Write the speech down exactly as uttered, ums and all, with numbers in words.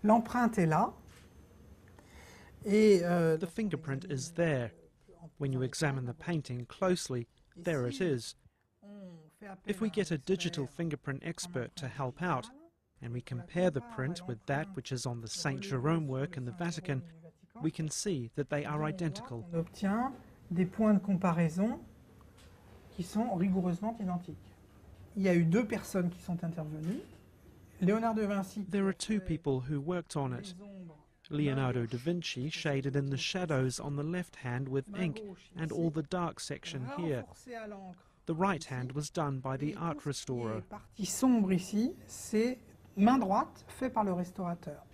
L'empreinte est là. Et, euh, The fingerprint is there. When you examine the painting closely, there it is. If we get a digital fingerprint expert to help out, and we compare the print with that which is on the Saint Jerome work in the Vatican, we can see that they are identical. On obtient des points de comparaison qui sont rigoureusement identiques. Il y a eu deux personnes qui sont intervenues. Leonardo Da Vinci. There are two people who worked on it. Leonardo Da Vinci shaded in the shadows on the left hand with ink and all the dark section here. The right hand was done by the art restorer. La partie sombre ici, c'est main droite fait par le restaurateur.